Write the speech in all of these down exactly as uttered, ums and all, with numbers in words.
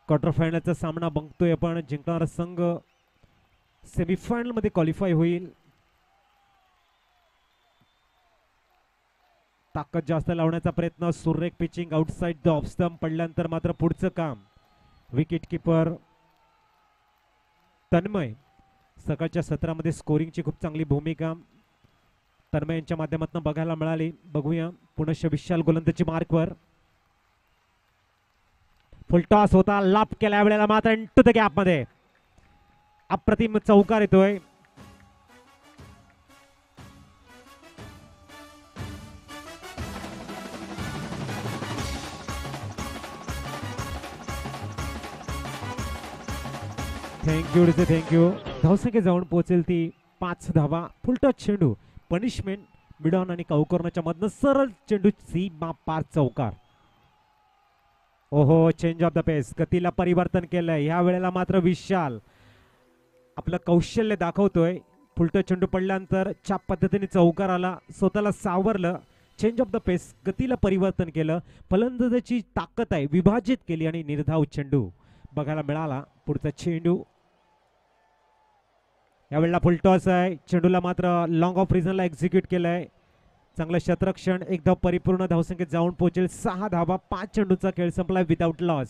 Quarter फायनलचा सामना बघतोय आपण. जिंकणारा संघ सेमीफायनल मध्ये क्वालिफाय होईल. ताकद जास्त लावण्याचा प्रयत्न. सुरेख pitching outside the off stump पडल्यानंतर मात्र पुढचं काम. Wicket keeper Tanmay. सकाळच्या सत्रामध्ये स्कोरिंगची खूप चांगली भूमिका तन्मय यांच्या माध्यमातून बघायला मिळाली. बघूया पुनश्च विशाल गोलंदाजी मार्कवर. फुल टॉस होता, लाप केल्या वेळेला मात्र इंटू द गॅप मध्ये अप्रतिम चौकार येतोय. थँक्यू डिसे थँक्यू. धावसंख्या जाऊन पोहोचेल ती पाच धावा. फुलटॉस चेंडू पनिशमेंट मिडॉन आणि कौकर्णच्या मधनं सरळ चेंडू सीमा पार चौकार. ओहो चेंज ऑफ द पेस. गतीला परिवर्तन केलंय ह्या वेळेला मात्र विशाल आपलं कौशल्य दाखवतोय. फुलटॉस चेंडू पडल्यानंतर ज्या पद्धतीने चौकार आला स्वतःला सावरलं. चेंज ऑफ द पेस गतीला परिवर्तन केलं. फलंदाजाची ताकद आहे विभाजित केली आणि निर्धाव चेंडू बघायला मिळाला. पुढचा चेंडू यावेळेला फुलटॉस आहे. चेंडूला मात्र लॉंग ऑफ रिझनला एक्झिक्यूट केलंय. चांगलं शतरक्षण. एक धाव परिपूर्ण धावसंख्येत जाऊन पोहोचेल. सहा धावा. पाच चेंडूचा खेळ संपला विदाउट लॉस.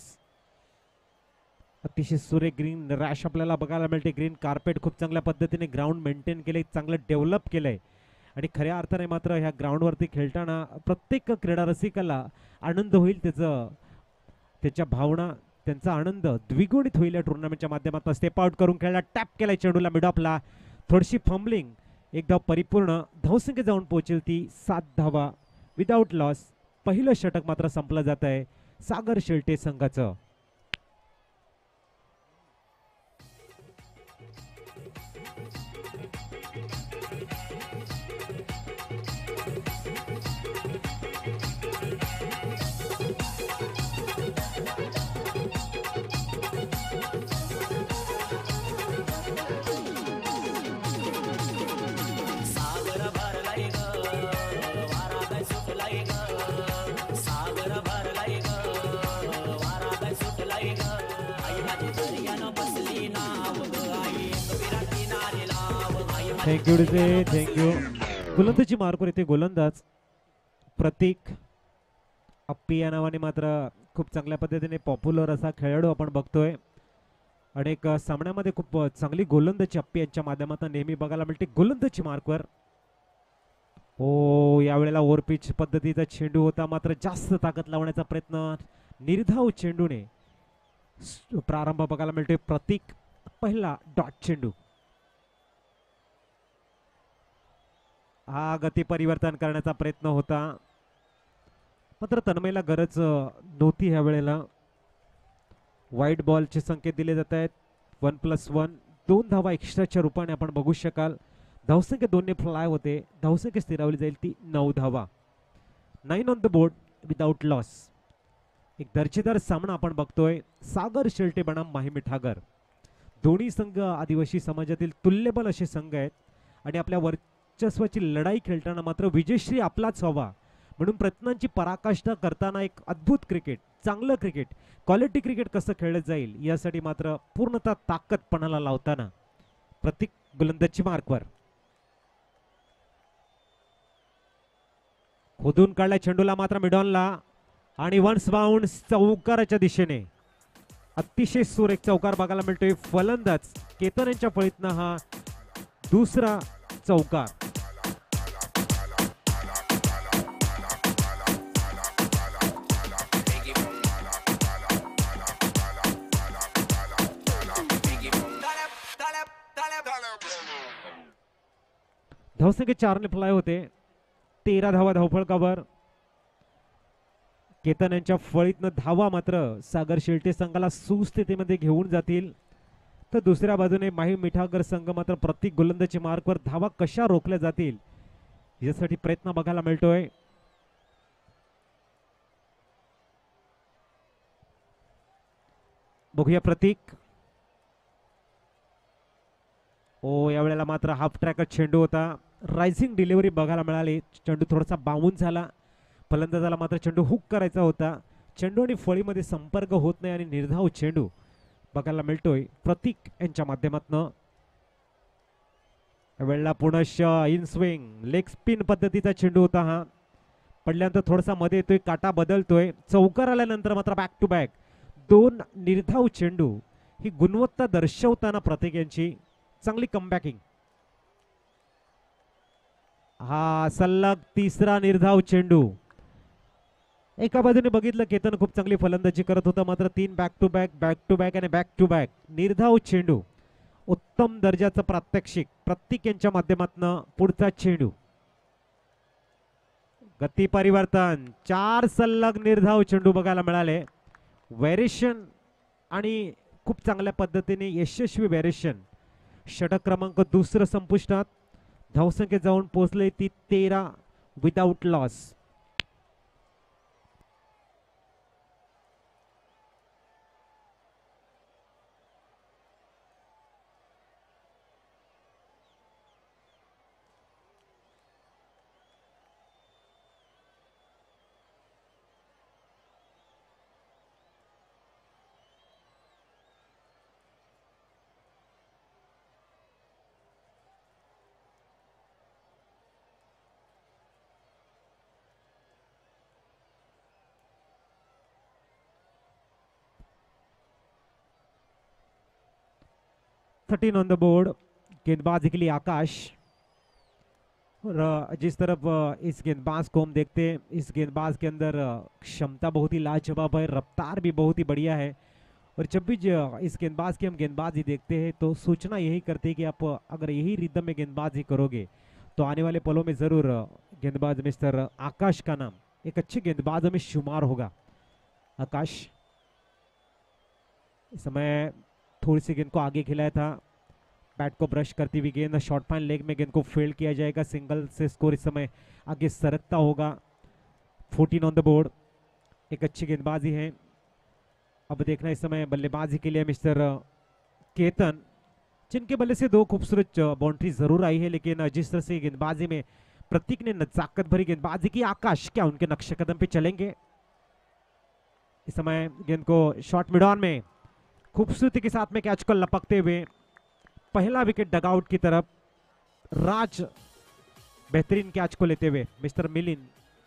अतिशय सुरेख ग्रीन रॅश आपल्याला बघायला मिळते. ग्रीन कार्पेट खूप चांगल्या पद्धतीने ग्राउंड मेंटेन केले, चांगलं डेव्हलप केलंय आणि खऱ्या अर्थाने मात्र ह्या ग्राउंडवरती खेळताना प्रत्येक क्रीडा रसिकाला आनंद होईल. त्याचं त्याच्या भावना त्यांचा आनंद द्विगुणित होईल या टुर्नामेंटच्या माध्यमातून. स्टेप आउट करून खेळला. टॅप केलाय चेंडूला मिडॉपला. थोडीशी फंबलिंग. एक धाव परिपूर्ण धावसंख्या जाऊन पोहोचेल ती सात धावा विदाउट लॉस. पहिलं षटक मात्र संपलं जात आहे सागर शेळटे संघाचं. थँक्यू डिसे थँक्यू. गोलंदाजी मार्कवर येते गोलंदाज प्रतीक अप्पी या नावाने मात्र खूप चांगल्या पद्धतीने पॉप्युलर असा खेळाडू आपण बघतोय. अनेक सामन्यामध्ये खूप चांगली गोलंदाजी अप्पी यांच्या माध्यमातून नेहमी बघायला मिळते. गोलंदाजी मार्कवर. ओ यावेळेला ओव्हरपिच पद्धतीचा चेंडू होता मात्र जास्त ताकद लावण्याचा प्रयत्न निर्धाव चेंडूने प्रारंभ बघायला मिळतोय. प्रतीक पहिला डॉट चेंडू. हा गती परिवर्तन करण्याचा प्रयत्न होता मात्र तन्मयला गरज नव्हती ह्या वेळेला. वाईट बॉलचे संकेत दिले जात आहेत. वन प्लस वन दोन धावा एक्स्ट्राच्या रूपाने आपण बघू शकाल. धावसंख्या दोनने फ्लाय होते. धावसंख्या स्थिरावली जाईल ती नऊ धावा. Nine on the board without loss. एक दर्जेदार सामना आपण बघतोय. सागर शेळटे बनाम माही मिठागर. दोन्ही संघ आदिवासी समाजातील तुल्यबल असे संघ आहेत आणि आपल्या वर्चस्वाची लढाई खेळताना मात्र विजयश्री आपलाच व्हावा म्हणून प्रयत्नांची पराकाष्ठा करताना एक अद्भुत क्रिकेट, चांगलं क्रिकेट, क्वालिटी क्रिकेट कसं खेळलं जाईल यासाठी मात्र पूर्णतः ताकद पणाला लावताना प्रतीक गोलंदाजी मार्कवर. खोदून काढला चेंडूला मात्र मिडॉनला आणि वन्स बाउंड चौकाराच्या दिशेने अतिशय सुरेख चौकार बघायला मिळतोय. फलंदाज केतन यांच्या फळीतनं हा दुसरा चौकार. धावसंख्या चारने फ्लाय होते. तेरा धावा धावफलकावर. केतन यांच्या फळीतनं धावा मात्र सागर शेळटे संघाला सुस्थितीमध्ये घेऊन जातील तर दुसऱ्या बाजूने माही मिठागर संघ मात्र प्रत्येक गोलंदाजी मार्कवर धावा कशा रोखल्या जातील यासाठी प्रयत्न बघायला मिळतोय. बघूया प्रतीक. ओ यावेळेला मात्र हाफ ट्रॅक चेंडू होता. रायझिंग डिलिव्हरी बघायला मिळाली. चेंडू थोडासा बाउन्स झाला. फलंदाजाला मात्र चेंडू हुक करायचा होता. चेंडू आणि फळीमध्ये संपर्क होत नाही आणि निर्धाव चेंडू बघायला मिळतोय प्रतीक यांच्या माध्यमातून. वेळला पुनश्च इन स्विंग लेग स्पिन पद्धतीचा चेंडू होता हा. पडल्यानंतर थोडासा मध्ये येतोय, काटा बदलतोय, चौकार आल्यानंतर मात्र बॅक टू बॅक दोन निर्धाव चेंडू. ही गुणवत्ता दर्शवताना प्रतीक यांची चांगली कमबॅकिंग. हा सलग तिसरा निर्धाव चेंडू. एका बाजूने बघितलं केतन खूप चांगली फलंदाजी करत होता, मात्र तीन back to back back to back आणि बॅक टू बॅक निर्धाव चेंडू. उत्तम दर्जाचं प्रात्यक्षिक प्रतीक यांच्या माध्यमातून. पुढचा चेंडू गती परिवर्तन, चार सलग निर्धाव चेंडू बघायला मिळाले. व्हेरिएशन आणि खूप चांगल्या पद्धतीने यशस्वी व्हेरिएशन. षटक क्रमांक दुसरं संपुष्टात. धावसंख्या जाऊन पोहोचले ती तेरा without loss. Thirteen on the board. गेंदबाज के लिए आकाश. और जिस तरफ इस गेंदबाज को हम देखते हैं, इस गेंदबाज के अंदर क्षमता बहुत ही लाजवाब है, रफ्तार भी बहुत ही बढ़िया है. और जब भी इस गेंदबाज की हम गेंदबाजी देखते हैं तो सूचना यही करते हैं कि आप अगर यही रिदम में गेंदबाजी करोगे तो आने वाले पलों में जरूर गेंदबाज मिस्टर आकाश का नाम एक अच्छे गेंदबाजों में शुमार होगा. आकाश इस समय थोड़ी सी गेंद को आगे खिलाया था, बैट को ब्रश करती हुई गेंद शॉर्ट फाइन लेग में गेंद को फील्ड किया जाएगा. सिंगल से स्कोर इस समय आगे सरकता होगा. Fourteen on the board. एक अच्छी गेंदबाजी है. अब देखना इस समय बल्लेबाजी के लिए मिस्टर केतन, जिनके बल्ले से दो खूबसूरत बाउंड्री जरूर आई है, लेकिन जिस तरह से गेंदबाजी में प्रतीक ने नजाकत भरी गेंदबाजी की, आकाश क्या उनके नक्शे कदम पे चलेंगे? इस समय गेंद को शॉर्ट मिड ऑन में खूबसूरती के साथ में कैच को लपकते हुए पहला विकेट डगआउट की तरफ. राज बेहतरीन कैच को लेते हुए mister Milind.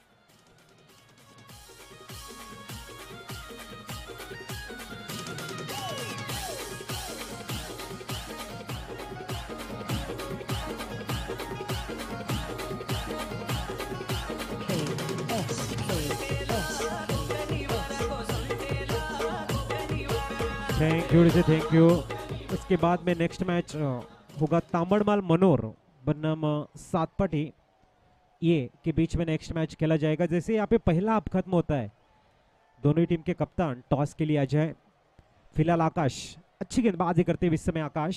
Thank you thank you. इसके बाद में नेक्स्ट मैच होगा तामड़माल मनोर बनाम सातपटी ये के बीच में नेक्स्ट मैच खेला जाएगा. जैसे यहाँ पे पहला हाफ खत्म होता है, दोनों ही टीम के कप्तान टॉस के लिए आ जाए. फिलहाल आकाश अच्छी गेंदबाजी करते हुए इस समय आकाश.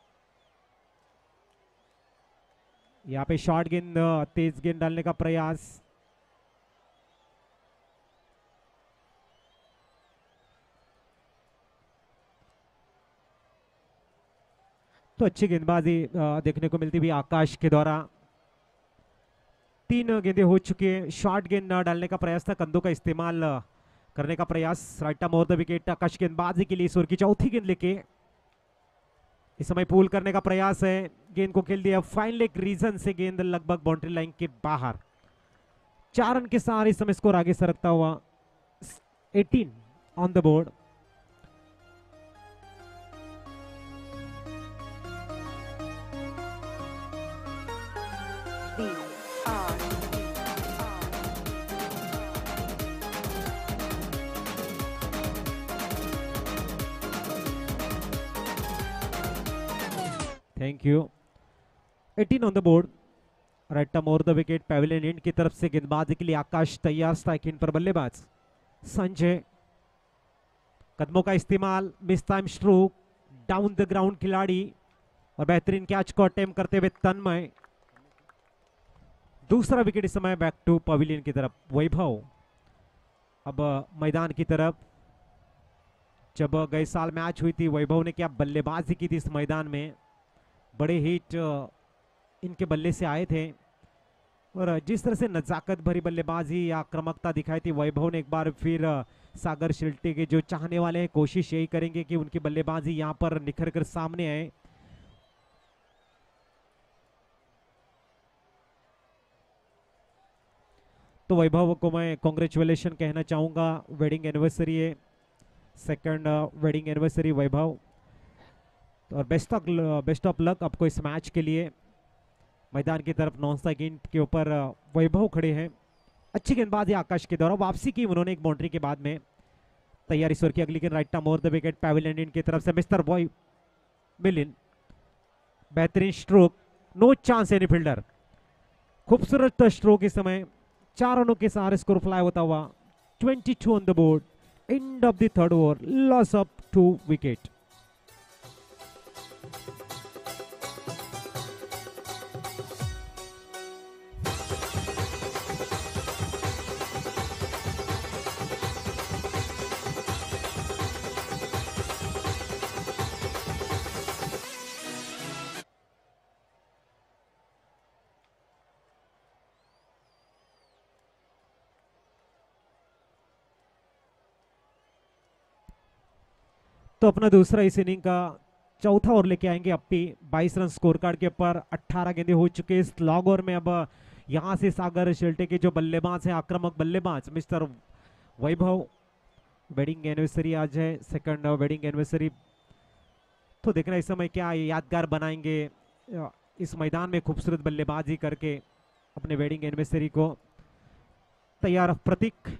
यहाँ पे शॉर्ट गेंद, तेज गेंद डालने का प्रयास. तो अच्छी गेंदबाजी देखने को मिलती हुई आकाश के द्वारा. तीन गेंदें हो चुकी हैं. शॉर्ट गेंद न डालने का प्रयास था, कंधों का इस्तेमाल करने का प्रयास. Right arm over the wicket. Akash गेंदबाजी के लिए इस ओवर की चौथी गेंद लेके इस समय पुल करने का प्रयास है. गेंद को खेल दिया फाइन लेग रीजन से, गेंद लगभग बाउंड्री लाइन के बाहर. चार रन के साथ इस समय स्कोर आगे सरकता हुआ. Eighteen on the board. Thank you. Eighteen on the board. Right arm over the wicket. Pavilion end की तरफ से गेंदबाजी के लिए आकाश तैयार. स्ट्राइक इन पर बल्लेबाज संजय. कदमों का इस्तेमाल, mistime stroke, down the ground खिलाड़ी और बेहतरीन कैच को अटेम्प्ट करते हुए तन्मय. दूसरा विकेट इस समय बैक टू पवेलियन की तरफ. वैभव अब मैदान की तरफ. जब गए साल मैच हुई थी, वैभव ने क्या बल्लेबाजी की थी इस मैदान में. बड़े हिट इनके बल्ले से आए थे. और जिस तरह से नजाकत भरी बल्लेबाजी या आक्रामकता दिखाई थी वैभव ने, एक बार फिर सागर शिल्टे के जो चाहने वाले हैं कोशिश यही करेंगे कि उनकी बल्लेबाजी यहां पर निखर कर सामने आए। तो वैभव को मैं कॉन्ग्रेचुलेशन कहना चाहूंगा, वेडिंग एनिवर्सरी है, सेकंड वेडिंग एनिवर्सरी वैभव, और best of best of luck आपको इस मैच के लिए। मैदान की तरफ नॉन स्ट्राइक गेंद के ऊपर वैभव खड़े हैं, अच्छी गेंदबाजी आकाश के द्वारा, वापसी की उन्होंने एक बाउंड्री के बाद में। तैयारी स्वर की अगली गेंद right time over the wicket pavilion Indian की तरफ से मिस्टर बॉय मिलिन, बेहतरीन stroke, no chance any fielder, खूबसूरत स्ट्रोक इस समय, चार रनों के सहारे स्कोर फ्लाई होता हुआ, बाईस on the board, end of the third over, loss of two wicket. तो अपना दूसरा इस इनिंग का चौथा ओवर लेके आएंगे अप्पी, बाईस रन स्कोर कार्ड के ऊपर, अट्ठारह गेंदे हो चुके इस लॉग ओवर में। अब यहां से सागर शिल्टे के जो बल्लेबाज हैं, आक्रामक बल्लेबाज मिस्टर वैभव, वेडिंग एनिवर्सरी आज है, सेकंड वेडिंग एनिवर्सरी, तो देखना इस समय क्या यादगार बनाएंगे इस मैदान में खूबसूरत बल्लेबाजी करके अपने वेडिंग एनिवर्सरी को। तैयार प्रतीक,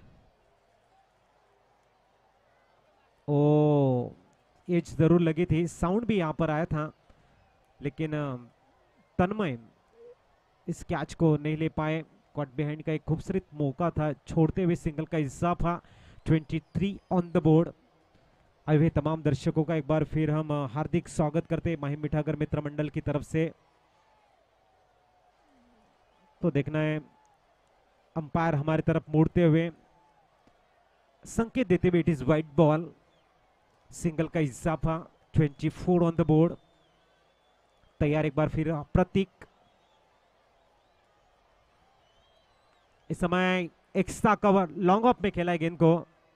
ओ एज जरूर लगी थी, साउंड भी यहां पर आया था, लेकिन तन्मय इस कैच को नहीं ले पाए। कॉट बिहाइंड का एक खूबसूरत मौका था, छोड़ते हुए सिंगल का इजाफा, तेईस ऑन द बोर्ड। आए हुए तमाम दर्शकों का एक बार फिर हम हार्दिक स्वागत करते माहिम मिठागर मित्र मंडल की तरफ से। तो देखना है अंपायर हमारी तरफ मुड़ते हुए संकेत देते हुए, it is white ball, single का इजाफा, चौबीस ऑन द बोर्ड। तैयार एक बार फिर प्रतीक, इस समय एक्स्ट्रा कवर लॉन्ग ऑफ में खेला है गेंद को,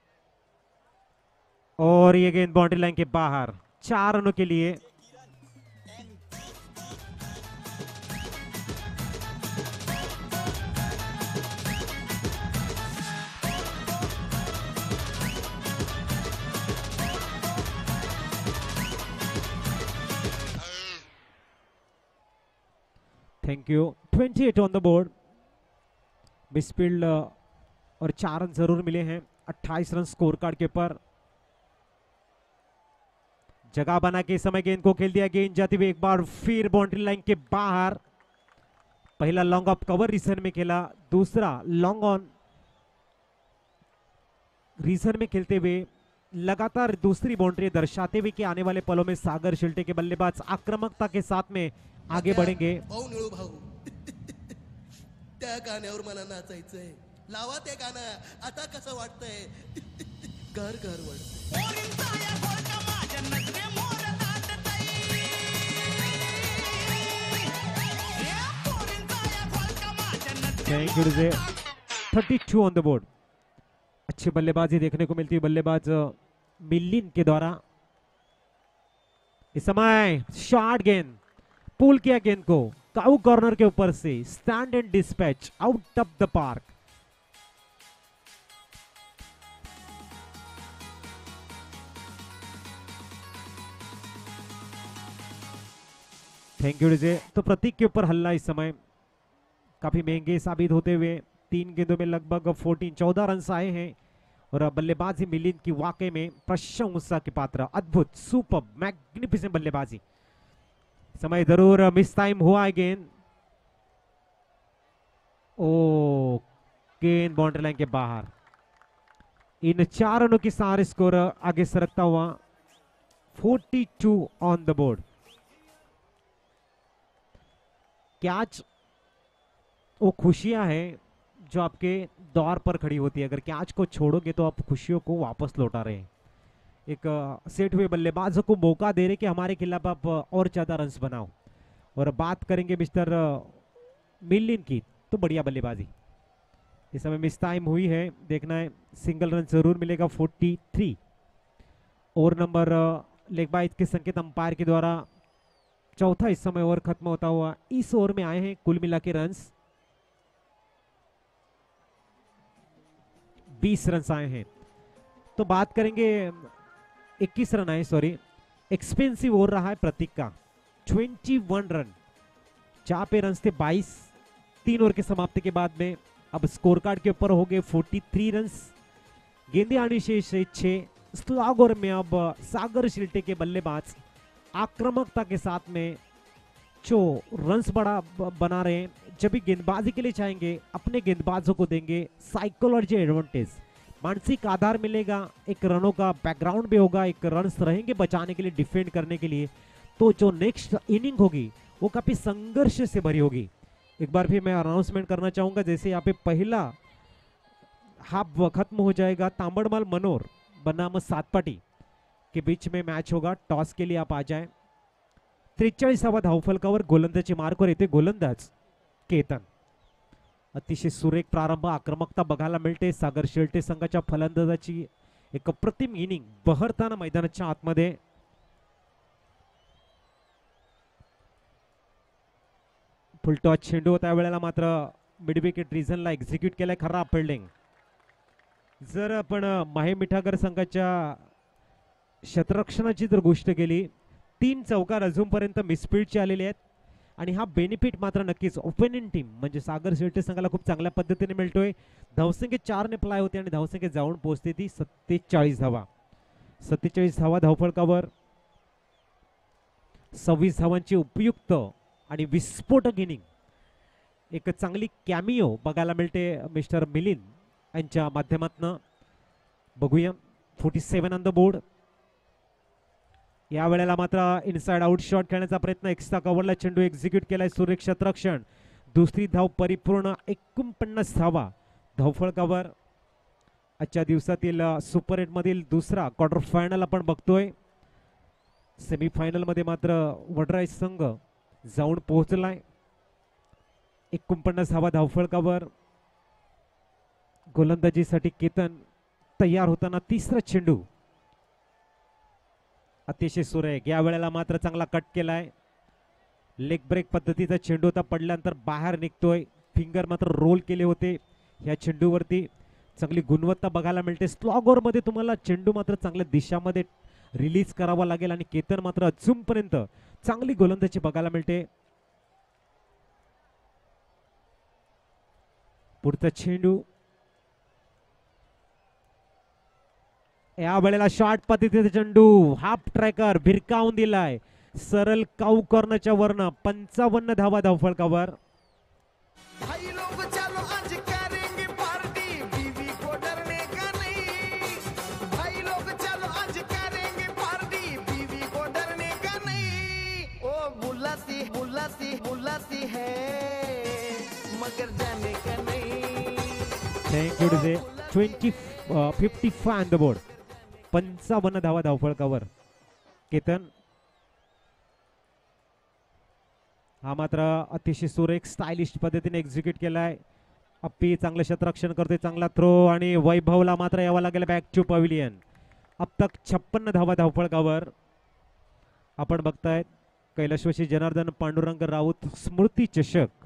और ये गेंद बाउंड्री लाइन के बाहर, चार रनों के लिए। Thank you. अट्ठाईस ऑन द बोर्ड, मिसफील्ड और चार रन जरूर मिले हैं, अट्ठाईस रन स्कोर कार्ड के ऊपर। जगह बना के इस समय गेंद को खेल दिया, गेंद जाती हुई एक बार फिर बाउंड्री लाइन के बाहर। पहला लॉन्ग ऑफ कवर रीजन में खेला, दूसरा लॉन्ग ऑन रीजन में खेलते हुए लगातार दूसरी बाउंड्री दर्शाते हुए कि आने वाले पलों में सागर शिल्टे के बल्लेबाज आक्रामकता के साथ में आगे बढ़ेंगे। भाऊ निळू भाऊ त्या गाण्यावर मला नाचायचंय, लावा ते गाणं आता कसं वाटतंय, घर घर थैंक यू। बत्तीस ऑन द बोर्ड, अच्छी बल्लेबाजी देखने को मिलती है बल्लेबाज मिलिन के द्वारा। इस समय शॉर्ट गेंद, पुल किया गेंद को काउ कॉर्नर के ऊपर से, stand and dispatch out of the park. Thank you DJ. तो प्रतीक के ऊपर हल्ला इस समय काफी महंगे साबित होते हुए, तीन गेंदों में लगभग चौदह चौदह रन आए हैं, और बल्लेबाजी मिलिन की वाकई में प्रशंसा के पात्र, अद्भुत, सुपर मैग्निफिसेंट बल्लेबाजी। समय जरूर मिस टाइम हुआ है गेंद, ओ गेंद बाउंड्री लाइन के बाहर। इन चार रनों के सारे स्कोर आगे सरकता हुआ, बयालीस ऑन द बोर्ड। कैच वो खुशियां हैं जो आपके द्वार पर खड़ी होती है, अगर कैच को छोड़ोगे तो आप खुशियों को वापस लौटा रहे हैं। एक सेट हुए बल्लेबाजों को मौका दे रहे कि हमारे खिलाफ आप और ज्यादा रन्स बनाओ। और बात करेंगे मिस्टर मिलिन की, तो बढ़िया बल्लेबाजी। इस समय मिस टाइम हुई है, देखना है सिंगल रन जरूर मिलेगा। तैंतालीस ओवर नंबर लेग बाय के संकेत अंपायर के द्वारा चौथा इस समय ओवर खत्म होता हुआ इस ओवर में आए हैं कुल मिला के रन बीस रन आए हैं। तो बात करेंगे इक्कीस रन आए, सॉरी एक्सपेंसिव ओवर रहा है प्रतीक का, इक्कीस रन, जहां पे रन थे बाईस तीन ओवर के समाप्ति के बाद में। अब स्कोर कार्ड के ऊपर हो गए तैंतालीस रन, गेंदे आने शेष है छह। स्लॉग ओवर में अब सागर शिल्टे के बल्लेबाज आक्रामकता के साथ में जो रन्स बड़ा बना रहे हैं, जब भी गेंदबाजी के लिए चाहेंगे अपने गेंदबाजों को देंगे साइकोलॉजी एडवांटेज, मानसिक आधार मिलेगा, एक रनों का बैकग्राउंड भी होगा, एक रन्स रहेंगे बचाने के लिए, डिफेंड करने के लिए। तो जो नेक्स्ट इनिंग होगी वो काफी संघर्ष से भरी होगी। एक बार फिर मैं अनाउंसमेंट करना चाहूंगा, जैसे यहाँ पे पहला हाफ खत्म हो जाएगा, तांबड़मल मनोर बनाम सातपाटी के बीच में मैच होगा। टॉस के लिए आप आ जाए। त्रेचाळीसावा धावफलकावर गोलंदाजी मार्कवर येते गोलंदाज केतन। अतिशय सुरेख प्रारंभ, आक्रमकता बघायला मिळते सागर शेळटे संघाच्या फलंदाजाची। एक अप्रतिम इनिंग बहरताना मैदानाच्या आतमध्ये। फुलटॉस चेंडू त्यावेळेला मात्र मिड विकेट रिझनला एक्झिक्यूट केलाय खराब फिल्डिंग। जर आपण माहे मिठागर संघाच्या क्षेत्ररक्षणाची जर गोष्ट केली, तीन चौकार अजूनपर्यंत मिसफील्डचे आलेले आहेत आणि हा बेनिफिट मात्र नक्कीच ओपोनेंट टीम म्हणजे सागर शेळटे संघाला खूप चांगल्या पद्धतीने मिळतोय। धावसंख्या चार ने प्लाय होते आणि धावसंख्या जाऊन पोहोचते ती सत्तेचाळीस धावा। सत्तेचाळीस धावा धावफलकावर सव्वीस धावांची उपयुक्त आणि विस्फोटक इनिंग, एक चांगली कॅमिओ बघायला मिळते मिस्टर मिलिंद यांच्या माध्यमातून। बघूया सत्तेचाळीस ऑन द बोर्ड। या वेळेला मात्र इनसाइड आउट शॉट खेळण्याचा प्रयत्न, एक्स्ट्रा कव्हरला चेंडू एक्झिक्यूट केलाय सुरेख क्षेत्ररक्षण। दुसरी धाव परिपूर्ण एकोणपन्नास धावा धावफलकावर। आजच्या दिवसातील सुपर एट मधील दुसरा क्वार्टर फायनल आपण बघतोय। सेमीफायनल मध्ये मात्र वडराज संघ जाऊन पोहोचलाय। एकोणपन्नास धावा धावफलकावर। गोलंदाजीसाठी केतन तयार होताना तिसरा चेंडू अतिशय सुरेख। या वेळेला मात्र चांगला कट केलाय, लेग ब्रेक पद्धतीचा चेंडू होता, पडल्यानंतर बाहेर निघतोय। फिंगर मात्र रोल केले होते या चेंडूवरती, चांगली गुणवत्ता बघायला मिळते। स्लॉग ओव्हर मध्ये तुम्हाला चेंडू मात्र चांगल्या दिशामध्ये रिलीज करावा लागेल आणि केतन मात्र अजूनपर्यंत चांगली गोलंदाजी बघायला मिळते। पुढचा चेंडू या वेळेला शॉर्ट पद्धतीचा चेंडू हाफ ट्रॅकर भिरकावून दिलाय सरळ काऊ कॉर्नरच्या वरनं। पंचावन्न धावा धावफलकावर। भाई लोग चलो आज करेंगे पार्टी, बीवी को डरने का नहीं। भाई लोग चलो आज करेंगे पार्टी, बीवी को डरने का नहीं। ओ बुलाती बुलाती बुलाती है मगर जाने का नहीं। Thank you DJ. Twenty fifty five on the board. पंचावन्न धावा धावफलकावर केतन। हा मात्र अतिशय सुरेख स्टायलिश पद्धतीने एक्झिक्यूट केलाय। अप्पी चांगलं क्षेत्ररक्षण करतोय, चांगला थ्रो आणि वैभवला मात्र यावं लागेल बॅक टू पवेलियन। अब तक छप्पन्न धावा धावफलकावर। आपण बघताय कैलाशवासी जनार्दन पांडुरंग राऊत स्मृती चषक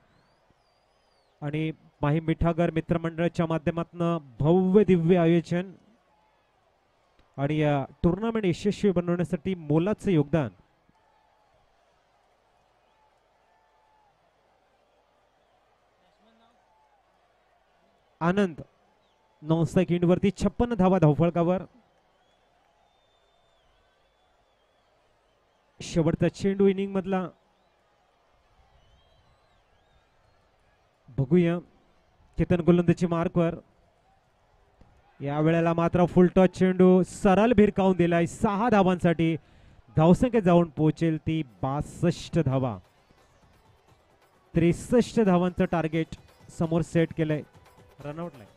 आणि माही मिठागर मित्रमंडळाच्या माध्यमातून भव्य दिव्य आयोजन आणि या टुर्नामेंट यशस्वी बनवण्यासाठी मोलाचं योगदान आनंद नॉन सेकंड वरती छप्पन्न धावा धावफलकावर। शेवटचा चेंडू इनिंग मधला बघूया केतन गोलंदाजी मार्कवर। या वेळेला मात्र फुलटॉस चेंडू सरळ भिरकावून दिलाय सहा धावांसाठी। धावसंख्या जाऊन पोहोचेल ती बासष्ट धावा। त्रेसष्ट धावांचं टार्गेट समोर सेट केलंय रनआउट लाईन।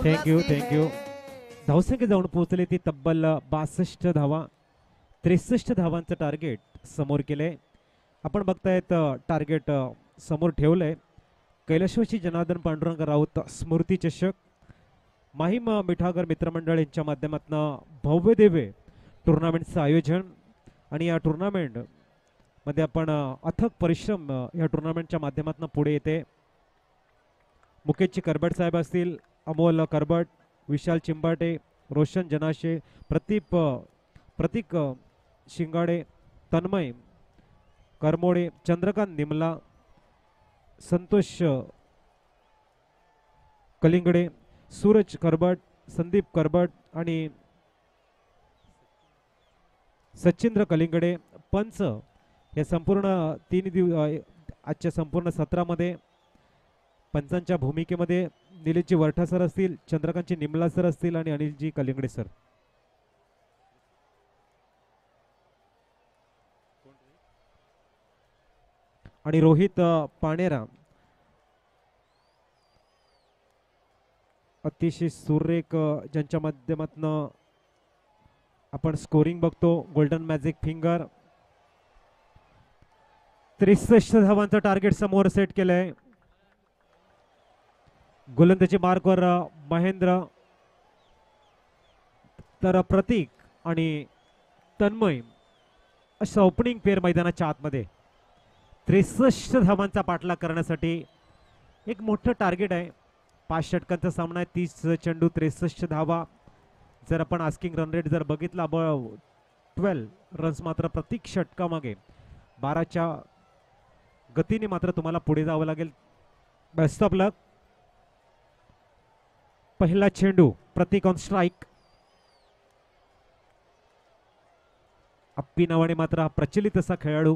Thank you thank you. धावसंख्या जाऊन पोहोचले ती तब्बल बासष्ट धावा. त्रेसष्ट धावांचं टार्गेट समोर केलंय. आपण बघतायत टार्गेट समोर ठेवलंय. कैलाशवासी जनार्दन पांडुरंग राऊत स्मृती चषक माहीम मिठागर मित्रमंडळ यांच्या माध्यमातून भव्य दिव्य टुर्नामेंटचं आयोजन. आणि या टुर्नामेंट मध्ये आपण अथक परिश्रम या टुर्नामेंटच्या माध्यमातून पुढे येते. मुकेशजी करबट साहेब असतील, अमोल करबट, विशाल चिंबाटे, रोशन जनाशे, प्रतीप प्रतीक शिंगाडे, तन्मय करमोडे, चंद्रकांत निमला, संतोष कलिंगडे, सूरज करबट, संदीप करबट आणि सचिंद्र कलिंगडे. पंच या संपूर्ण तीन दिव आजच्या संपूर्ण सत्रामध्ये पंचांच्या भूमिकेमध्ये निलेशजी वरठा सर असतील, चंद्रकांतजी निमला सर असतील आणि अनिलजी कलिंगडे सर. आणि रोहित पाणेरा. अतिशय सुरेख ज्यांच्या माध्यमातून आपण स्कोरिंग बघतो. Golden magic finger. त्रेसष्ट धावांचं टार्गेट समोर सेट केलंय. गोलंदाजी मार्कवर महेंद्र, तर प्रतीक आणि तन्मय अशा ओपनिंग पेअर मैदानाच्या आतमध्ये. त्रेसष्ट धावांचा पाठलाग करण्यासाठी एक मोठं टार्गेट आहे. पाच षटकांचा सामना आहे. तीस चेंडू त्रेसष्ट धावा. जर आपण आस्किंग रन रेट जर बघितला ट्वेल्व रन्स मात्र प्रत्येक षटकामागे बाराच्या गतीने मात्र तुम्हाला पुढे जावं लागेल. Best of luck. पहिला चेंडू प्रतीक ऑन स्ट्राईक. अप्पी नावाने मात्र हा प्रचलित असा खेळाडू.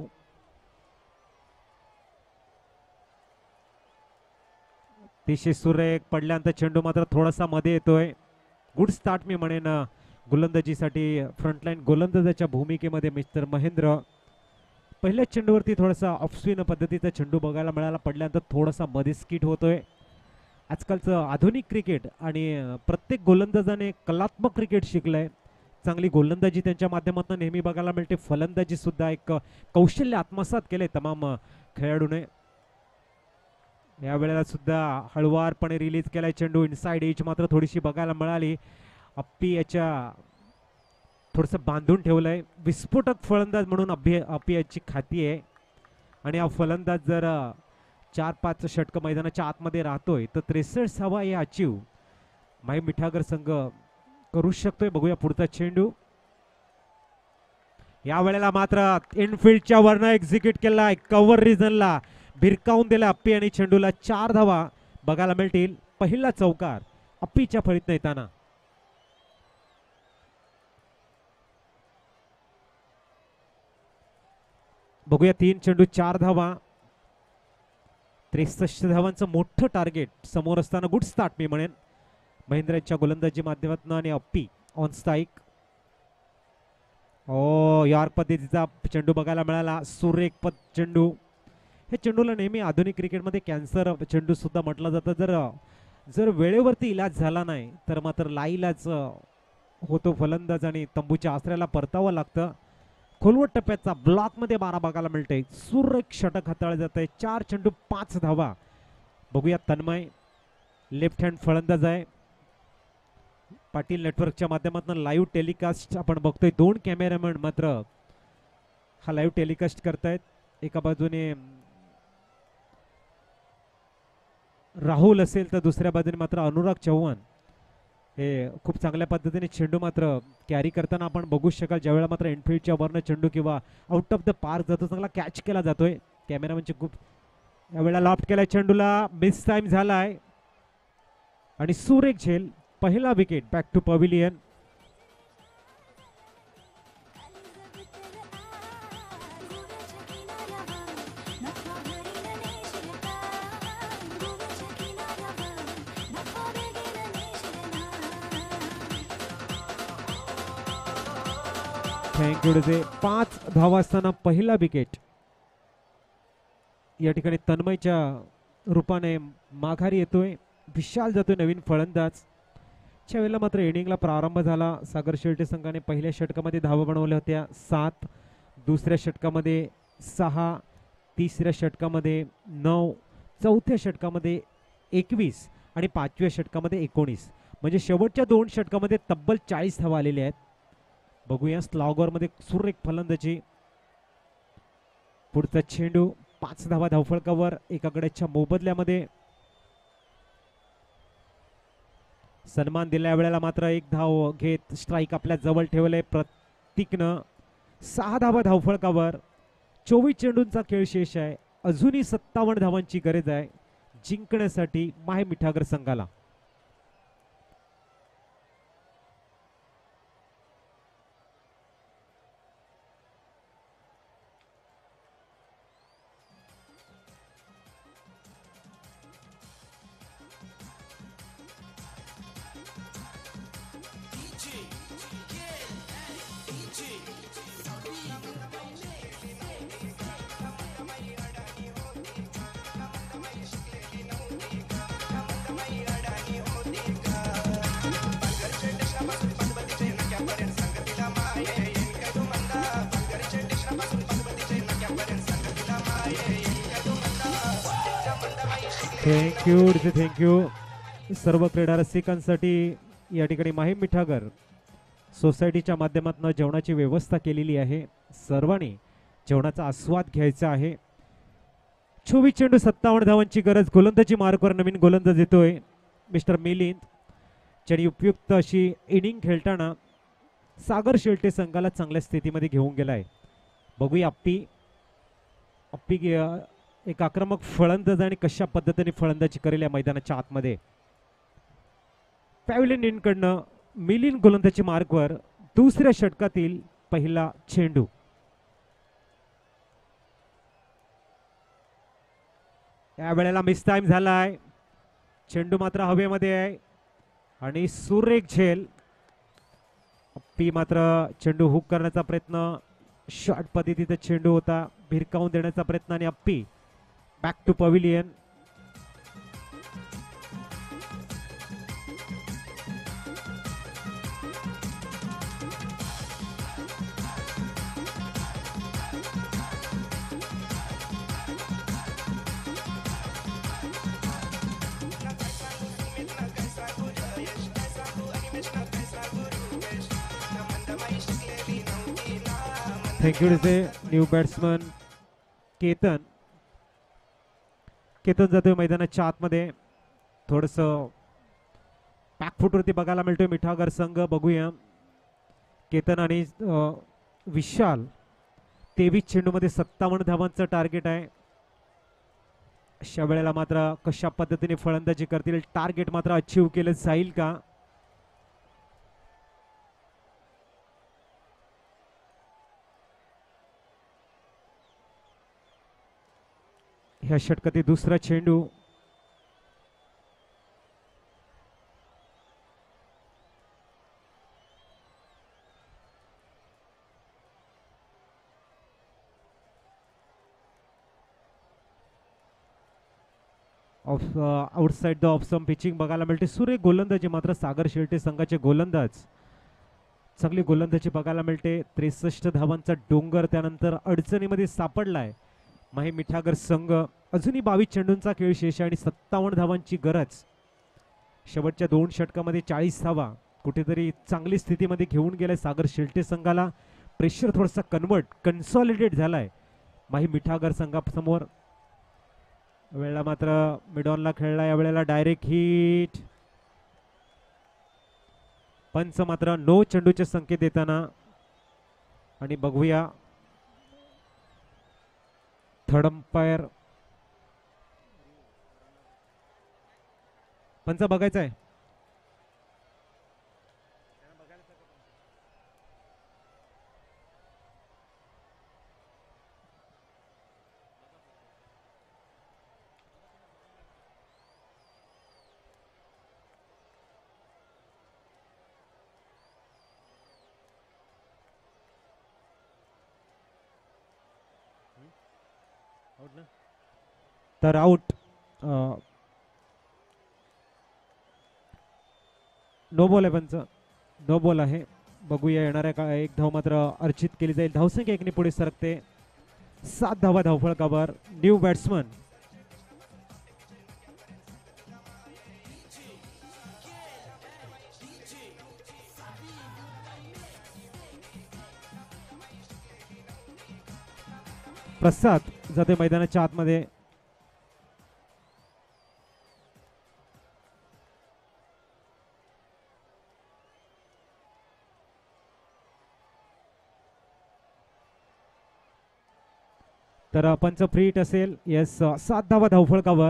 अतिशय सुरेख पडल्यानंतर चेंडू मात्र थोडासा मध्ये येतोय. गुड स्टार्ट मी म्हणेन गोलंदाजीसाठी. फ्रंटलाईन गोलंदाजाच्या भूमिकेमध्ये मिस्टर महेंद्र. पहिल्या चेंडूवरती थोडासा ऑफस्पिन पद्धतीचा चेंडू बघायला मिळाला. पडल्यानंतर थोडासा मध्ये स्किट होतोय. आजकालचं आधुनिक क्रिकेट आणि प्रत्येक गोलंदाजाने कलात्मक क्रिकेट शिकलंय. चांगली गोलंदाजी त्यांच्या माध्यमातून नेहमी बघायला मिळते. फलंदाजी सुद्धा एक कौशल्य आत्मसात केले तमाम खेळाडूने. या वेळेला सुद्धा हळुवारपणे रिलीज केलाय चेंडू. इनसाइड एज मात्र थोडीशी बघायला मिळाली. अप्पी याच्या थोडंसं बांधून ठेवलंय. विस्फोटक फलंदाज म्हणून अभि अप्पी याची ख्याती आहे. आणि हा फलंदाज जर चार पाच षटक मैदानाच्या आतमध्ये राहतोय तर त्रेसष्ट धावा हे अचीव माई मिठागर संघ करू शकतोय. बघूया पुढचा चेंडू. या वेळेला मात्र इनफिल्डच्या वरनं एक्झिक्यूट केलाय. कव्हर रिजनला भिरकावून दिला अप्पी आणि चेंडूला चार धावा बघायला मिळतील. पहिला चौकार अप्पीच्या फळीत येताना. बघूया तीन चेंडू चार धावा. त्रेसष्ट धावांचं मोठं टार्गेट समोर असताना गुड स्टार्ट मी म्हणेन महेंद्रच्या गोलंदाजी माध्यमातून. आणि अप्पी ऑन स्ट्राईक. ओ यॉर्क पद्धतीचा चेंडू बघायला मिळाला. सुरेख पद चेंडू. हे चेंडूला नेहमी आधुनिक क्रिकेटमध्ये कॅन्सर चेंडू सुद्धा म्हटलं जातं. जर जर वेळेवरती इलाज झाला नाही तर मात्र लाईलाज होतो फलंदाज आणि तंबूच्या आसऱ्याला परतावं लागतं. खोलवट टप्प्याचा ब्लॉक मध्ये बारा बघायला मिळतंय. सुरेख षटक हाताळलं जात आहे. चार चेंडू पाच धावा. बघूया तन्मय लेफ्ट हँड फलंदाज आहे. पाटील नेटवर्कच्या माध्यमातून लाईव्ह टेलिकास्ट आपण बघतोय. दोन कॅमेरामॅन मात्र हा लाईव्ह टेलिकास्ट करतायत. एका बाजूने राहुल असेल तर दुसऱ्या बाजूने मात्र अनुराग चव्हाण हे खूप चांगल्या पद्धतीने चेंडू मात्र कॅरी करताना आपण बघू शकाल. ज्यावेळेला मात्र इनफिल्डच्या वरनं चेंडू किंवा आउट ऑफ द पार्क जातो चांगला कॅच केला जातोय. कॅमेरामॅनचे खूप यावेळेला लॉफ्ट केलाय. चेंडूला मिस टाइम झालाय आणि सुरेख झेल. पहिला wicket back to pavilion. Thank you डे. पाच धावा असताना पहिला विकेट या ठिकाणी तन्मयच्या रूपाने माघारी येतोय. विशाल जातोय नवीन फलंदाज. च्या वेळेला मात्र इनिंगला प्रारंभ झाला. सागर शेळटे संघाने पहिल्या षटकामध्ये धावा बनवल्या होत्या सात, दुसऱ्या षटकामध्ये सहा, तिसऱ्या षटकामध्ये नऊ, चौथ्या षटकामध्ये एकवीस आणि पाचव्या षटकामध्ये एकोणीस. म्हणजे शेवटच्या दोन षटकामध्ये तब्बल चाळीस धावा आलेल्या आहेत. बघूया स्लॉगरमध्ये सुरेख फलंदाजी. पुढचा चेंडू पाच धावा धावफलकावर एका गड्याच्या मोबदल्यामध्ये. सन्मान दिल्या वेळेला मात्र एक धाव घेत स्ट्राईक आपल्या जवळ ठेवले प्रतीकनं. सहा धावा धावफलकावर. चोवीस चेंडूंचा खेळ शेष आहे. अजूनही सत्तावन्न धावांची गरज आहे जिंकण्यासाठी माहे मिठागर संघाला. थँक्यू थँक्यू सर्व क्रीडा रसिकांसाठी या ठिकाणी माहीम मिठागर सोसायटीच्या माध्यमातून जेवणाची व्यवस्था केलेली आहे. सर्वांनी जेवणाचा आस्वाद घ्यायचा आहे. चोवीस चेंडू सत्तावन्न धावांची गरज. गोलंदाजी मार्कवर नवीन गोलंदाज येतोय मिस्टर मिलिंद, ज्यांनी उपयुक्त अशी इनिंग खेळताना सागर शेळटे संघाला चांगल्या स्थितीमध्ये घेऊन गेलाय. बघूया अप्पी अप्पी एक आक्रमक फलंदाज आणि कशा पद्धतीने फलंदाजी करेल या मैदानाच्या आतमध्ये. पॅव्हलियन इनकडनं मिलिंद गोलंदाजी मार्कवर. दुसऱ्या षटकातील पहिला चेंडू. या वेळेला मिस टाइम झालाय. चेंडू मात्र हवेमध्ये आहे आणि सुरेख झेल. अप्पी मात्र चेंडू हुक करण्याचा प्रयत्न. शॉर्ट पद्धतीचा चेंडू होता. भिरकावून देण्याचा प्रयत्न आणि Appi back to pavilion. Thank you new batsman Ketan. Ketan जातोय मैदानाच्या आतमध्ये. थोडस पॅकफुटवरती बघायला मिळतोय मिठागर संघ. बघूया केतन आणि विशाल. तेवीस चेंडूमध्ये सत्तावन्न धावांचं टार्गेट आहे. अशा वेळेला मात्र कशा पद्धतीने फलंदाजी करतील. टार्गेट मात्र अचीव केलं जाईल का. ह्या षटकातील दुसरा चेंडू. Off outside the off some pitching बघायला मिळते. सुरेख गोलंदाजी मात्र सागर शेळटे संघाचे गोलंदाज. चांगली गोलंदाजी बघायला मिळते. त्रेसष्ट धावांचा डोंगर त्यानंतर अडचणीमध्ये सापडलाय माही मिठागर संघ. अजूनही बावीस चेंडूंचा खेळ शेष आणि सत्तावन्न धावांची गरज. शेवटच्या दोन षटकामध्ये चाळीस धावा. कुठेतरी चांगली स्थितीमध्ये घेऊन गेलाय सागर शेळटे संघाला. प्रेशर थोडासा कन्वर्ट कन्सॉलिडेट झालाय माही मिठागर संघासमोर. वेळेला मात्र मिडॉनला खेळला. या वेळेला डायरेक्ट हिट. पंच मात्र नो चेंडूचे संकेत देताना. आणि बघूया थर्ड अंपायर पंच बघायचा आहे. तर आउट. नो बॉल आहे पंच, नो बॉल आहे. बघूया येणाऱ्या का एक धाव मात्र अर्चित केली जाईल. धावसंख्या एकने पुढे सरकते. सात धावा धावफलकावर. न्यू बॅट्समन प्रसाद जाते मैदानाच्या आतमध्ये. तर पंच फ्री हिट असेल. येस, सात धावा धावफलकावर.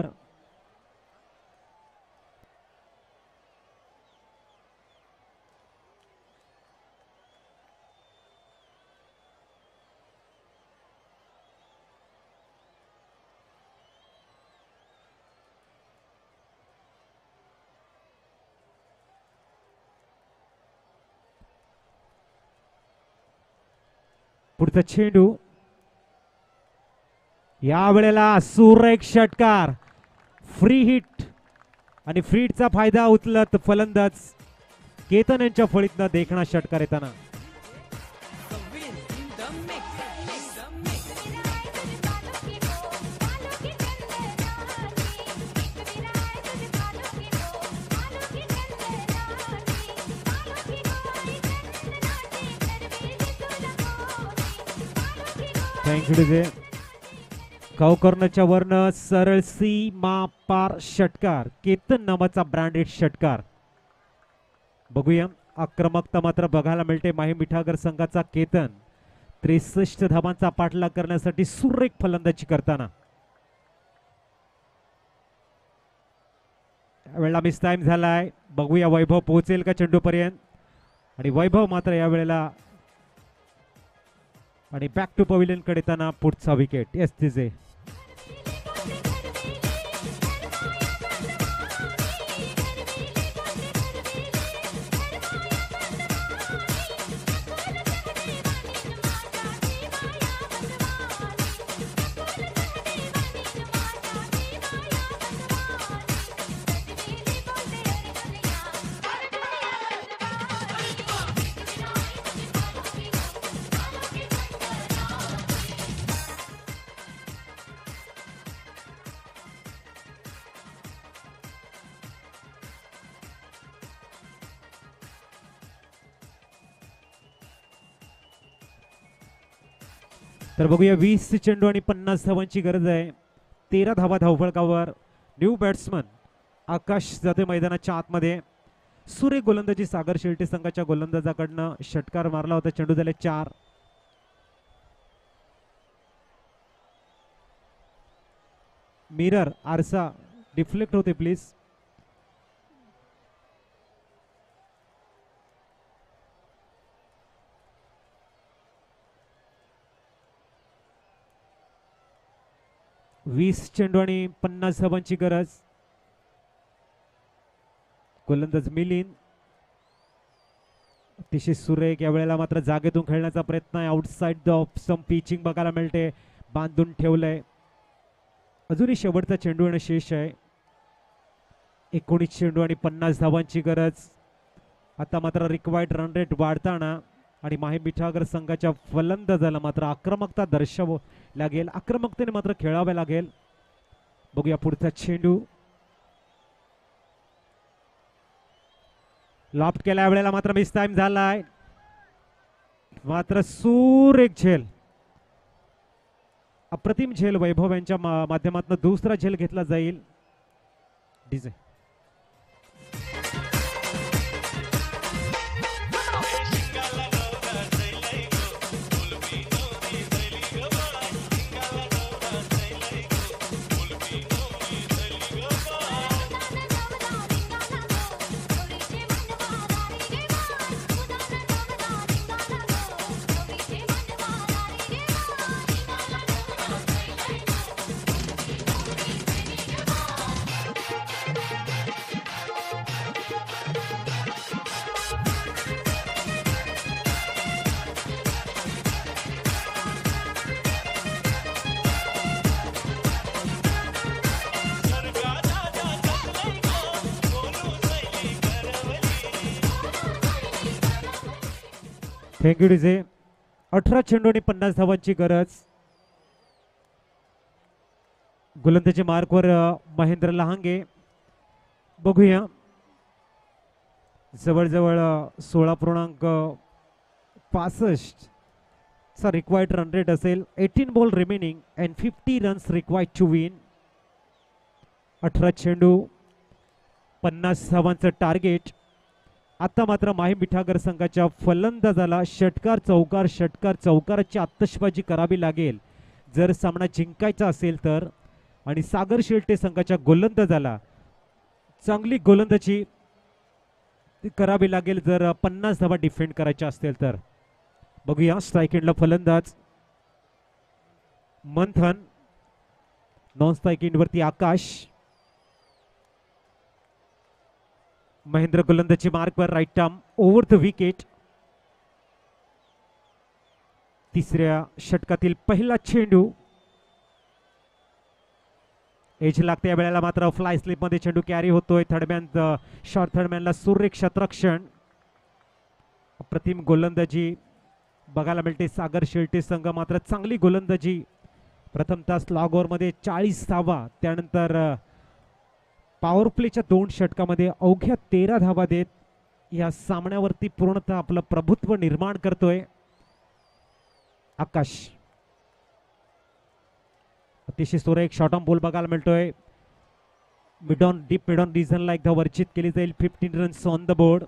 पुढचा चेंडू या वेळेला सुरेख षटकार. फ्री हिट आणि फ्री हिटचा फायदा उचलत फलंदाज केतन यांच्या फळीतनं देखणा षटकार येताना. Thank you DJ. कावकर्णच्या वर्ण सरळ सीमा पार षटकार. केतन नावाचा ब्रँडेड षटकार. बघूया आक्रमकता मात्र बघायला मिळते माही मिठागर संघाचा. केतन त्रेसष्ट धावांचा पाठलाग करण्यासाठी सुरेख फलंदाजी करताना. यावेळेला मिस टाइम झालाय. बघूया वैभव पोहोचेल का चेंडू पर्यंत. आणि वैभव मात्र यावेळेला आणि बॅक टू पवेलियन कडे येताना पुढचा विकेट. येस तिचे तर बघूया वीस चेंडू आणि पन्नास धावांची गरज आहे. तेरा धावा धावफलकावर. न्यू बॅट्समन आकाश जाते मैदानाच्या आतमध्ये. सुरेख गोलंदाजी सागर शेळटे संघाच्या गोलंदाजाकडनं षटकार मारला होता. चेंडू झाले चार. मिरर आरसा डिफ्लेक्ट होते प्लीज. वीस चेंडू आणि पन्नास धावांची गरज. गोलंदाज मिलिंद अतिशय सुरेख. या वेळेला मात्र जागेतून खेळण्याचा प्रयत्न आहे. Outside the off some pitching बघायला मिळते. बांधून ठेवलंय. अजूनही शेवटचा चेंडू येणं शेष आहे. एकोणीस चेंडू आणि पन्नास धावांची गरज. आता मात्र रिक्वायर्ड रन रेट वाढताना आणि माही मिठागर संघाच्या फलंदाजाला मात्र आक्रमकता दर्शवावं लागेल. आक्रमकतेने मात्र खेळावे लागेल. बघूया पुढचा चेंडू. लॉफ्ट केल्या वेळेला मात्र मिस टाइम झालाय. मात्र सुरेख झेल. अप्रतिम झेल वैभव यांच्या माध्यमातून दुसरा झेल घेतला जाईल. DJ thank you DJ. अठरा चेंडू आणि पन्नास धावांची गरज. गोलंदाजी मार्कवर अ, महेंद्र लहांगे. बघूया जवळजवळ अ, सोळा पूर्णांक पासष्ट चा रिक्वायर्ड रन रेट असेल. Eighteen ball remaining and fifty runs required to win. अठरा चेंडू पन्नास धावांचं टार्गेट. आता मात्र माही मिठागर संघाच्या फलंदाजाला षटकार चौकार षटकार चौकाराची आतषबाजी करावी लागेल जर सामना जिंकायचा असेल तर. आणि सागर शेळटे संघाच्या गोलंदाजाला चांगली गोलंदाजी करावी लागेल जर पन्नास धावा डिफेंड करायच्या असतील तर. बघूया स्ट्राईक एंडला फलंदाज मंथन. नॉन स्ट्राईक एंडवरती आकाश. महेंद्र गोलंदाजी मार्कवर right arm over the wicket. तिसऱ्या षटकातील पहिला चेंडू. एज लागते या वेळेला मात्र फ्लाय स्लिप मध्ये चेंडू कॅरी होतोय. थर्डमॅन शॉर्ट थर्डमॅनला सुरेख शतरक्षण. अप्रतिम गोलंदाजी बघायला मिळते सागर शेळटे संघ. मात्र चांगली गोलंदाजी. प्रथमतः स्लॉग ओव्हरमध्ये चाळीस धावा, त्यानंतर पॉवर प्लेच्या दोन षटकामध्ये अवघ्या तेरा धावा देत या सामन्यावरती पूर्णतः आपलं प्रभुत्व निर्माण करतोय आकाश. अतिशय सुरेख शॉर्ट ऑन बॉल बघायला मिळतोय. Mid on deep mid on रिजनला एकदा वर्जित केली जाईल. Fifteen runs on the board.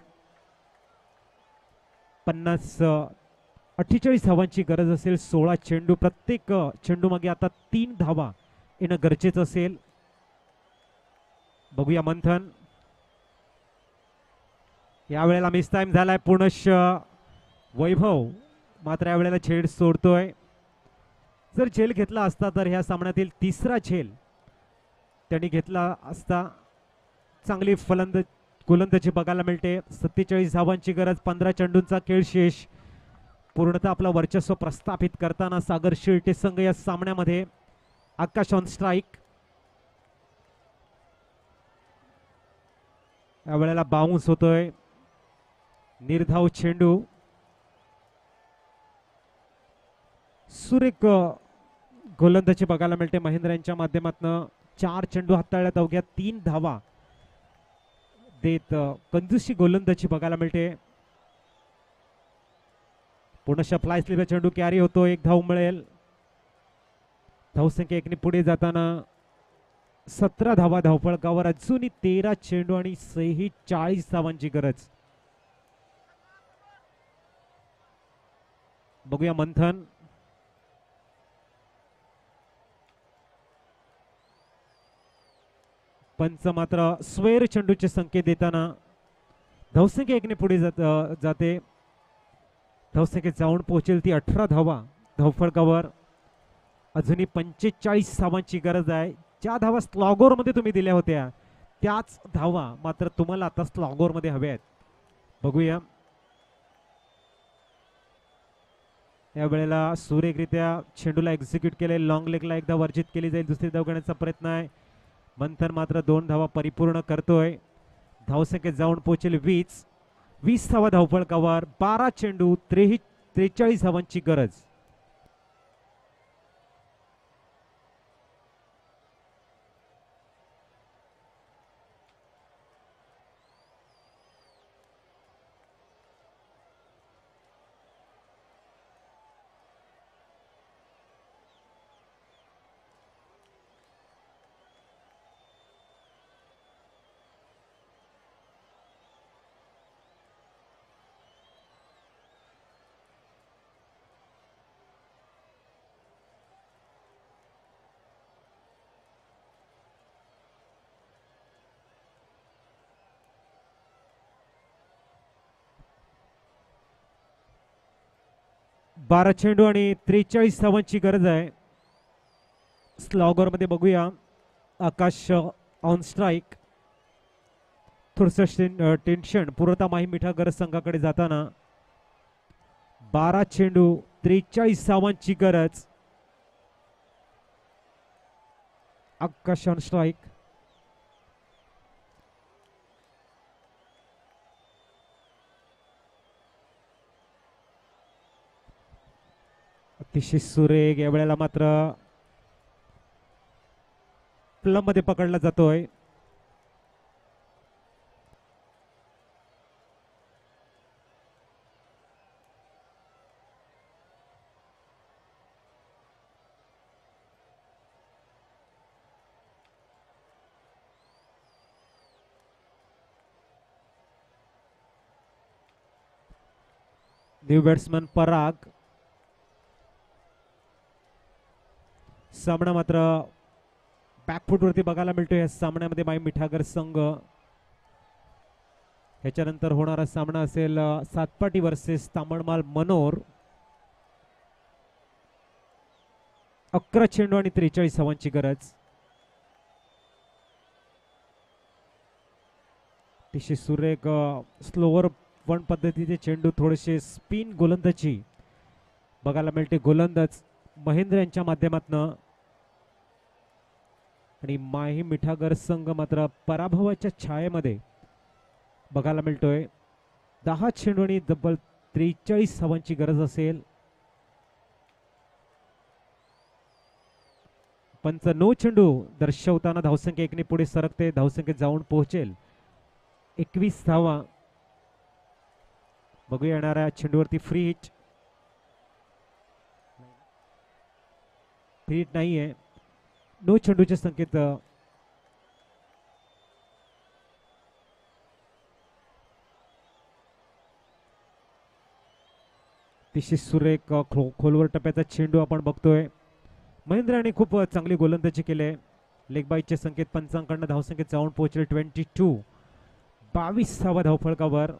पन्नास अठ्ठेचाळीस धावांची गरज असेल. सोळा चेंडू. प्रत्येक चेंडू मागे आता तीन धावा येणं गरजेचं असेल. बघूया मंथन. यावेळेला मिस टाइम झालाय पुनश वैभव. मात्र यावेळेला झेल सोडतोय. जर झेल घेतला असता तर ह्या सामन्यातील तिसरा झेल त्यांनी घेतला असता. चांगली फलंद गोलंदाजी बघायला मिळते. सत्तेचाळीस धावांची गरज. पंधरा चेंडूंचा खेळ शेष. पूर्णतः आपलं वर्चस्व प्रस्थापित करताना सागर शेळटे संघ या सामन्यामध्ये. Akash on strike. यावेळेला बाउन्स होतोय. निर्धाव चेंडू. सुरेख गोलंदाजी बघायला मिळते महेंद्र यांच्या माध्यमातून. चार चेंडू हाताळल्यात अवघ्या तीन धावा देत कंजूसी गोलंदाजी बघायला मिळते. पुनश्च फ्लाय स्लिप चेंडू कॅरी होतो. एक धाव मिळेल. धावसंख्या एकने पुढे जाताना सतरा धावा धावफलकावर. अजूनही तेरा चेंडू आणि सेहेचाळीस धावांची गरज. बघूया मंथन. पंच मात्र स्वेर चेंडूचे संकेत देताना धावसंख्या एकने पुढे जात जाते. धावसंख्येत जाऊन पोहोचेल ती अठरा धावा धावफलकावर. अजूनही पंचेचाळीस धावांची गरज आहे. ज्या धावा स्लॉगोर मध्ये तुम्ही दिल्या होत्या त्याच धावा मात्र तुम्हाला आता स्लॉगोर मध्ये हव्या आहेत. बघूया. या वेळेला सुरेखरित्या चेंडूला एक्झिक्यूट केले. लॉंग लेगला एकदा वर्जित केली जाईल. दुसरी धाव घेण्याचा प्रयत्न आहे. मंथन मात्र दोन धावा परिपूर्ण करतोय. धावसंख्येत जाऊन पोहोचेल वीस. वीस धावा धावफलकावर. बारा चेंडू त्रेही त्रेचाळीस धावांची गरज. बारा चेंडू आणि त्रेचाळीस धावांची गरज आहे. स्लॉगर मध्ये बघूया. Akash on strike. थोडस टेन्शन पूर्णतः माही मिठागर संघाकडे जाताना. बारा चेंडू त्रेचाळीस धावांची गरज. Akash on strike. अतिशय सुरेख या वेळेला मात्र प्लम मध्ये पकडला जातोय. New batsman Parag. सामना मात्र बॅकफूट वरती बघायला मिळतो या सामन्यामध्ये माई मिठागर संघ. ह्याच्यानंतर होणारा सामना असेल सातपाटी वर्सेस तामणमाल मनोर. अकरा चेंडू आणि त्रेचाळीस धावांची गरज. अतिशय सुरेख स्लोवर वन पद्धतीचे चेंडू, थोडेसे स्पिन गोलंदाजी बघायला मिळते गोलंदाज महेंद्र यांच्या माध्यमातून. आणि माही मिठागर संघ मात्र पराभवाच्या छायेमध्ये बघायला मिळतोय. दहा चेंडू आणि तब्बल त्रेचाळीस धावांची गरज असेल. पंच नऊ चेंडू दर्शवताना धावसंख्या एकने पुढे सरकते. धावसंख्येत जाऊन पोहोचेल एकवीस धावा. बघूया येणाऱ्या चेंडूवरती फ्री हिट. फ्री हिट नाहीये. नऊ चेंडूच्या संख्येत अतिशय सुरेख खोलवर टप्प्याचा चेंडू आपण बघतोय. महेंद्र यांनी खूप चांगली गोलंदाजी केली. लेग बाईटच्या संख्येत पंचांकडनं धावसंख्येत जाऊन पोहोचले ट्वेंटी टू. बावीस धावा धावफलकावर.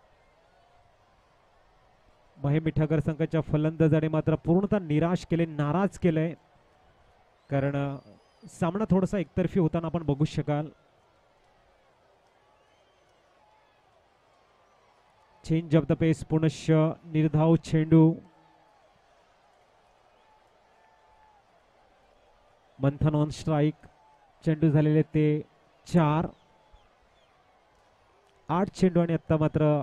महे मिठागर संघाच्या फलंदाजाने मात्र पूर्णतः निराश केले, नाराज केले. कारण सामना थोडासा एकतर्फी होताना आपण बघू शकाल. चेंज ऑफ द पेस पुनश्च निर्धाव चेंडू. Manthan on strike. चेंडू झालेले ते चार. आठ चेंडू आणि आता मात्र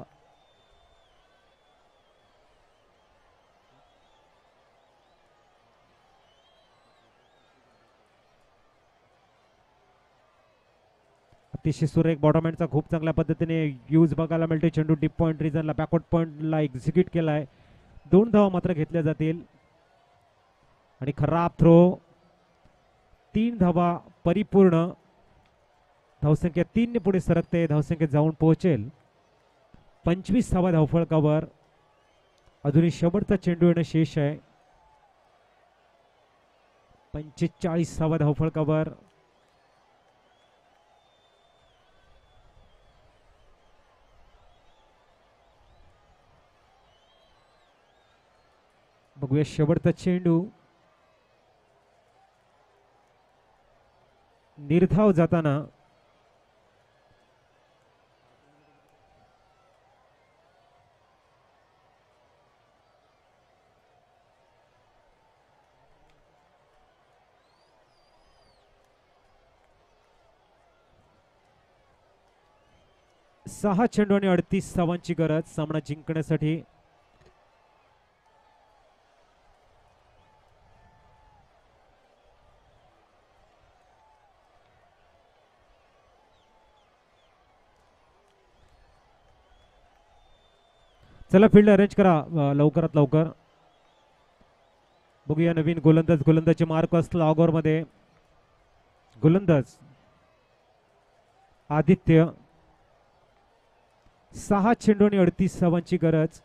अतिशय सुरेख बॉटमहँडचा खूप चांगल्या पद्धतीने यूज बघायला मिळते. चेंडू डीप पॉइंट रिजनला बॅकवर्ड पॉइंटला एक्झिक्यूट केलाय. दोन धावा मात्र घेतल्या जातील. आणि खराब थ्रो. तीन धावा परिपूर्ण. धावसंख्या तीन ने पुढे सरकते. धावसंख्येत जाऊन पोहोचेल पंचवीस धावा धावफलकावर. अजूनही शेवटचा चेंडू येणं शेष आहे. पंचेचाळीस धावा धावफलकावर. बघूया शेवटचा चेंडू. निर्धाव जाताना सहा चेंडू आणि अडतीस धावांची गरज सामना जिंकण्यासाठी. चला फील्ड अरेंज करा लवकरात लवकर. बघूया नवीन गोलंदाज. गोलंदाजचे मार्क असला ऑगोर मध्ये. गोलंदाज आदित्य. सहा चेंडू आणि अडतीस धावांची गरज.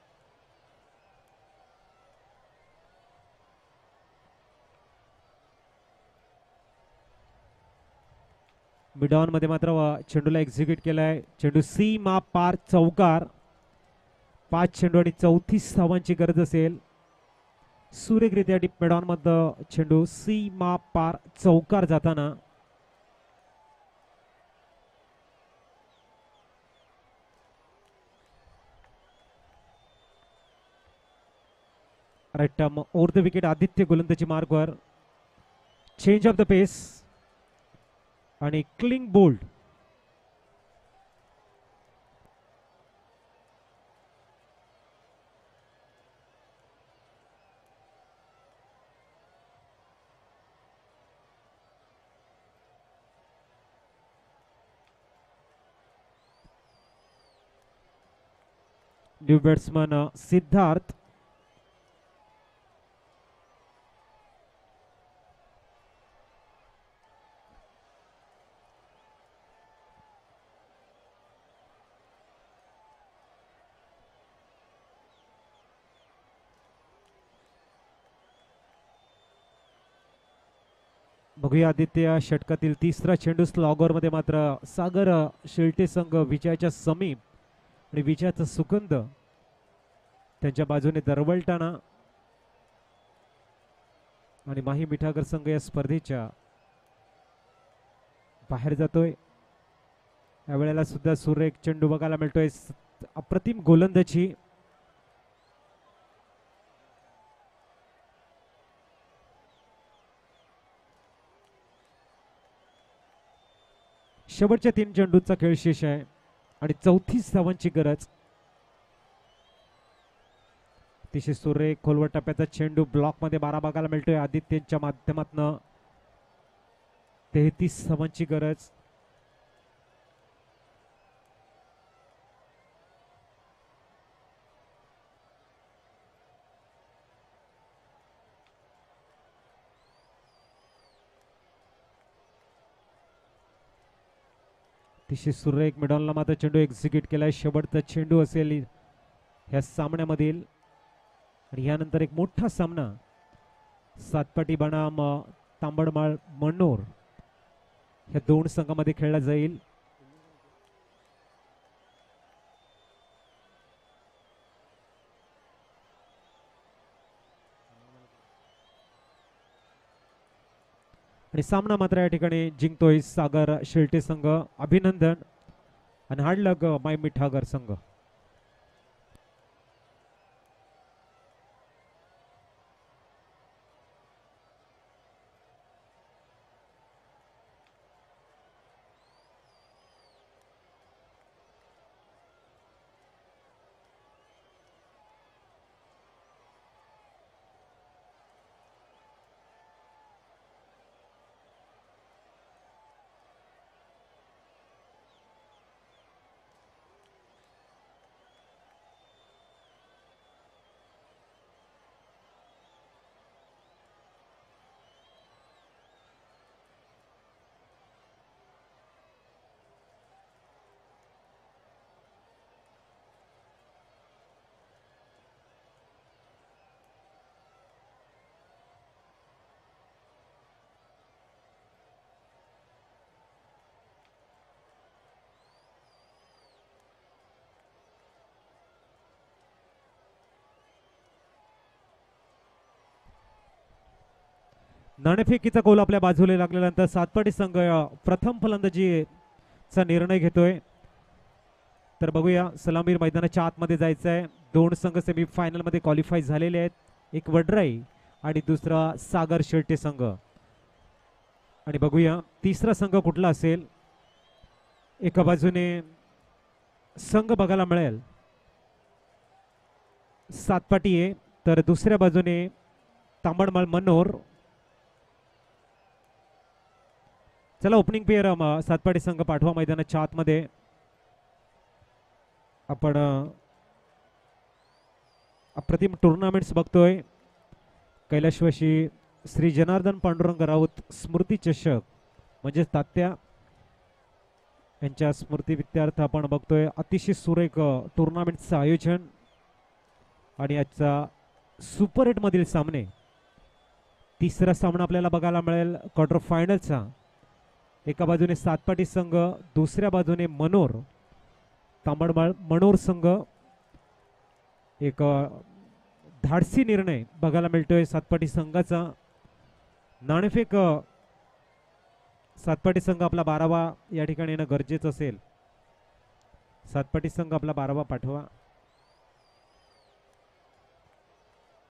मिडॉन मध्ये मात्र चेंडूला एक्झिक्यूट केलाय. चेंडू सी मा पार चौकार. पाच चेंडू आणि चौतीस धावांची गरज असेल. सुरेखरित्या डीप मेडॉन मध्ये चेंडू सीमा पार चौकार जाताना right over the wicket. Aditya गोलंदाजी मार्कवर. चेंज ऑफ द पेस आणि clean bowled. New batsman Siddharth. बघूया आदित्य षटकातील तिसरा चेंडू स्लॉगर मध्ये मात्र सागर शिल्टे संघ विजयाच्या समीप आणि विजयाचा सुगंध त्यांच्या बाजूने दरवळताना आणि माही मिठागर संघ या स्पर्धेच्या बाहेर जातोय. यावेळेला सुद्धा सुरेख चेंडू बघायला मिळतोय. अप्रतिम गोलंदाजी शेवटच्या तीन चेंडूचा खेळ शेष आहे आणि चौतीस धावांची गरज. अतिशय सुरेख खोलवर टप्प्याचा चेंडू ब्लॉक मध्ये बारा बघायला मिळतोय. आदित्यच्या माध्यमातून तेहतीस धावांची गरज. अतिशय सुरेख मिडॉनला मात्र चेंडू एक्झिक्यूट केलाय. शेवटचा चेंडू असेल ह्या सामन्यामधील आणि यानंतर एक मोठा सामना सातपाटी बनाम तांबडमाळ मनोर ह्या दोन संघामध्ये खेळला जाईल. आणि सामना मात्र या ठिकाणी जिंकतोय सागर शिल्टे संघ. अभिनंदन आणि हार्ड लक माय मिठागर संघ. नाणेफेकीचा गोल आपल्या बाजूला लागल्यानंतर सातपाटी संघ प्रथम फलंदाजीचा निर्णय घेतोय. तर बघूया सलामीर मैदानाच्या आतमध्ये जायचं आहे. दोन संघ सेमी फायनल मध्ये क्वालिफाय झालेले आहेत. एक वडराई आणि दुसरा सागर शिल्टे संघ. आणि बघूया तिसरा संघ कुठला असेल. एका बाजूने संघ बघायला मिळेल सातपाटी आहे तर दुसऱ्या बाजूने तांबडमाळ मनोर. चला ओपनिंग पेअर सातपाटी संघ पाठवा मैदानाच्या आतमध्ये. आपण अप्रतिम टुर्नामेंट्स बघतोय. कैलाशवासी श्री जनार्दन पांडुरंग राऊत स्मृती चषक म्हणजे तात्या यांच्या स्मृतीवित्यार्थ आपण बघतोय. अतिशय सुरेख टुर्नामेंटचं आयोजन आणि आजचा सुपर एट मधील सामने. तिसरा सामना आपल्याला बघायला मिळेल क्वार्टर फायनलचा. एका बाजूने सातपाटी संघ दुसऱ्या बाजूने मनोर तांबडमाळ मनोर संघ. एक धाडसी निर्णय बघायला मिळतोय सातपाटी संघाचा. नाणेफेक सातपाटी संघ आपला बारावा या ठिकाणी येणं गरजेचं असेल. सातपाटी संघ आपला बारावा पाठवा.